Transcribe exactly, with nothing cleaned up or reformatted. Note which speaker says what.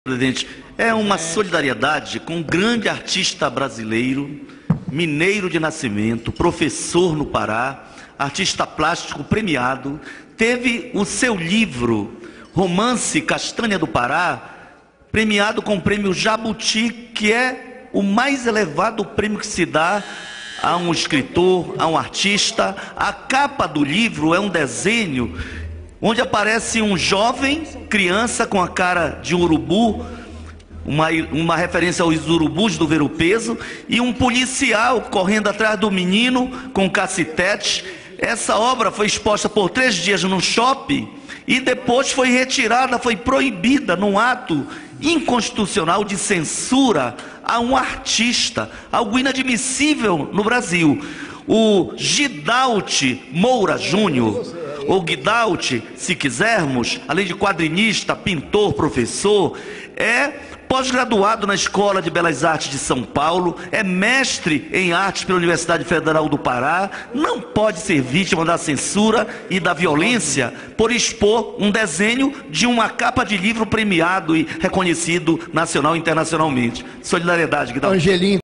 Speaker 1: Presidente, é uma solidariedade com um grande artista brasileiro, mineiro de nascimento, professor no Pará, artista plástico premiado, teve o seu livro, Romance Castanha do Pará, premiado com o prêmio Jabuti, que é o mais elevado prêmio que se dá a um escritor, a um artista. A capa do livro é um desenho onde aparece um jovem, criança com a cara de um urubu, uma, uma referência aos urubus do Ver-o-Peso, e um policial correndo atrás do menino com cacetete. Essa obra foi exposta por três dias no shopping e depois foi retirada, foi proibida num ato inconstitucional de censura a um artista, algo inadmissível no Brasil. O Gidalt Moura Júnior, ou Guidalt, se quisermos, além de quadrinista, pintor, professor, é pós-graduado na Escola de Belas Artes de São Paulo, é mestre em artes pela Universidade Federal do Pará, não pode ser vítima da censura e da violência por expor um desenho de uma capa de livro premiado e reconhecido nacional e internacionalmente. Solidariedade, Guidalt.
Speaker 2: Angelim.